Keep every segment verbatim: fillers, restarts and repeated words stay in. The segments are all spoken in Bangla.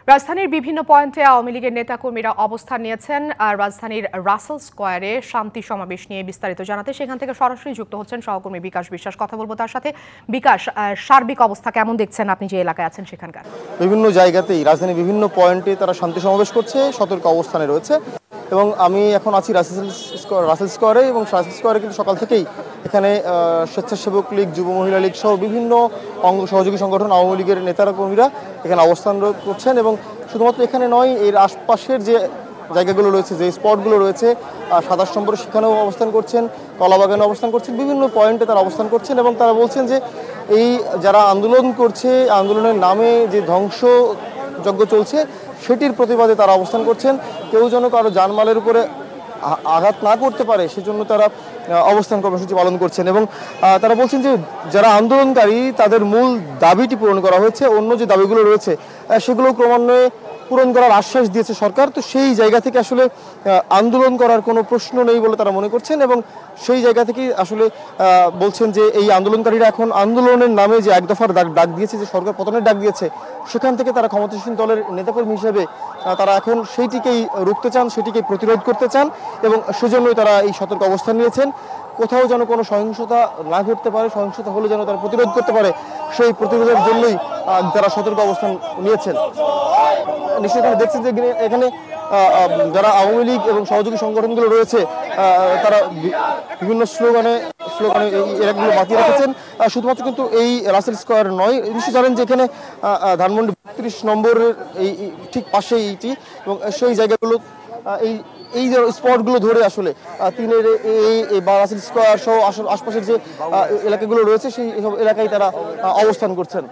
রাজধানীর বিভিন্ন পয়েন্টে আওয়ামী লীগের নেতাকর্মীরা অবস্থান নিয়েছেন। রাজধানীর রাসেল স্কয়ারে শান্তি সমাবেশ নিয়ে বিস্তারিত জানাতে সেখান থেকে সরাসরি যুক্ত হচ্ছেন সহকর্মী বিকাশ বিশ্বাস। কথা বলবো তার সাথে। বিকাশ, সার্বিক অবস্থা কেমন দেখছেন আপনি যে এলাকায় আছেন সেখানকার? বিভিন্ন জায়গাতেই রাজধানীর বিভিন্ন পয়েন্টে তারা শান্তি সমাবেশ করছে, সতর্ক অবস্থানে রয়েছে। এবং আমি এখন আছি রাসেল স্কয়ার রাসেল স্কয়ারে এবং রাসেল স্কয়ারে কিন্তু সকাল থেকেই এখানে স্বেচ্ছাসেবক লীগ, যুব মহিলা লীগ সহ বিভিন্ন অঙ্গ সহযোগী সংগঠন আওয়ামী লীগের নেতারা কর্মীরা এখানে অবস্থান করছেন। এবং শুধুমাত্র এখানে নয়, এর আশপাশের যে জায়গাগুলো রয়েছে, যে স্পটগুলো রয়েছে, সাতাশ নম্বর সেখানেও অবস্থান করছেন, কলাবাগানে অবস্থান করছেন, বিভিন্ন পয়েন্টে তারা অবস্থান করছেন। এবং তারা বলছেন যে এই যারা আন্দোলন করছে, আন্দোলনের নামে যে ধ্বংসযজ্ঞ চলছে সেটির প্রতিবাদে তারা অবস্থান করছেন। কেউ যেন কারো জানমালের উপরে আঘাত না করতে পারে সেজন্য তারা অবস্থান কর্মসূচি পালন করছেন। এবং তারা বলছেন যে যারা আন্দোলনকারী তাদের মূল দাবিটি পূরণ করা হয়েছে, অন্য যে দাবিগুলো রয়েছে সেগুলো ক্রমান্বয়ে পূরণ করার আশ্বাস দিয়েছে সরকার। তো সেই জায়গা থেকে আসলে আন্দোলন করার কোনো প্রশ্ন নেই বলে তারা মনে করছেন। এবং সেই জায়গা থেকেই আসলে বলছেন যে এই আন্দোলনকারীরা এখন আন্দোলনের নামে যে এক দফার ডাক ডাক দিয়েছে, যে সরকার পতনের ডাক দিয়েছে, সেখান থেকে তারা ক্ষমতাসীন দলের নেতাকর্মী হিসেবে তারা এখন সেইটিকেই রুখতে চান, সেটিকে প্রতিরোধ করতে চান। এবং সেজন্যই তারা এই সতর্ক অবস্থান নিয়েছেন। কোথাও যেন কোনো সহিংসতা না ঘটতে পারে, সহিংসতা হলে যেন তারা প্রতিরোধ করতে পারে, সেই প্রতিরোধের জন্যই তারা সতর্ক অবস্থান নিয়েছেন। নিশ্চয়ই এখানে দেখছেন যে এখানে যারা আওয়ামী লীগ এবং সহযোগী সংগঠনগুলো রয়েছে তারা বিভিন্ন স্লোগানে স্লোগানে এই এলাকাগুলো বাতিয়ে রেখেছেন। শুধুমাত্র কিন্তু এই রাসেল স্কয়ার নয়, নিশ্চয়ই জানেন যে এখানে ধানমন্ডি বত্রিশ নম্বরের এই ঠিক পাশেই এইটি, এবং সেই জায়গাগুলো এই এই যে স্পটগুলো ধরে আসলে তিনের এই বা রাসেল স্কয়ার সহ আশপাশের যে এলাকাগুলো রয়েছে সেই সব এলাকায় তারা অবস্থান করছেন।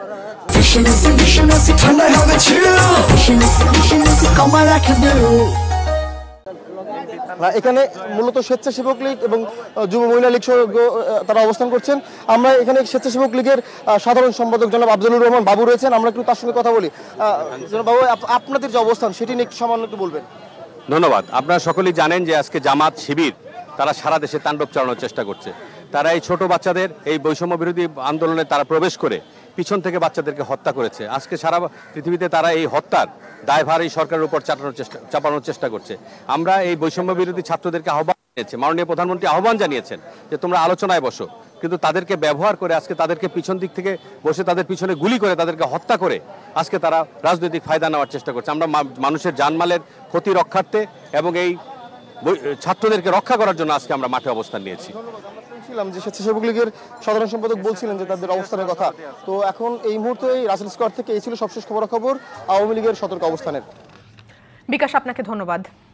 এখানে মূলত স্বেচ্ছাসেবক লীগ এবং যুব মহিলা লীগ তারা অবস্থান করছেন। আমরা এখানে স্বেচ্ছাসেবক লীগের সাধারণ সম্পাদক জনাব আফজালুর রহমান বাবু রয়েছেন, আমরা একটু তার সঙ্গে কথা বলি। জনাব বাবু, আপনাদের যে অবস্থান সেটি নিয়ে একটু সামান্য একটু বলবেন। ধন্যবাদ। আপনারা সকলেই জানেন যে আজকে জামাত শিবির তারা সারা দেশে তাণ্ডব চালানোর চেষ্টা করছে। তারা এই ছোট বাচ্চাদের এই বৈষম্য বিরোধী আন্দোলনে তারা প্রবেশ করে পিছন থেকে বাচ্চাদেরকে হত্যা করেছে। আজকে সারা পৃথিবীতে তারা এই হত্যার দায়ভার এই সরকারের উপর চাপানোর চেষ্টা চাপানোর চেষ্টা করছে। আমরা এই বৈষম্য বিরোধী ছাত্রদেরকে আহ্বান জানিয়েছি, মাননীয় প্রধানমন্ত্রী আহ্বান জানিয়েছেন যে তোমরা আলোচনায় বসো, কিন্তু তাদেরকে ব্যবহার করে আজকে তাদেরকে পিছন দিক থেকে বসে তাদের পিছনে গুলি করে তাদেরকে হত্যা করে আজকে তারা রাজনৈতিক ফায়দা নেওয়ার চেষ্টা করছে। আমরা মানুষের জানমালের ক্ষতি রক্ষার্থে এবং এই ছাত্রদেরকে রক্ষা করার জন্য আজকে আমরা মাঠে অবস্থান নিয়েছি। যে স্বেচ্ছাসেবক লীগের সাধারণ সম্পাদক বলছিলেন যে তাদের অবস্থানের কথা। তো এখন এই মুহূর্তে এই রাসেল স্কয়ার থেকে এই ছিল সবশেষ খবরাখবর আওয়ামী লীগের সতর্ক অবস্থানের। বিকাশ, আপনাকে ধন্যবাদ।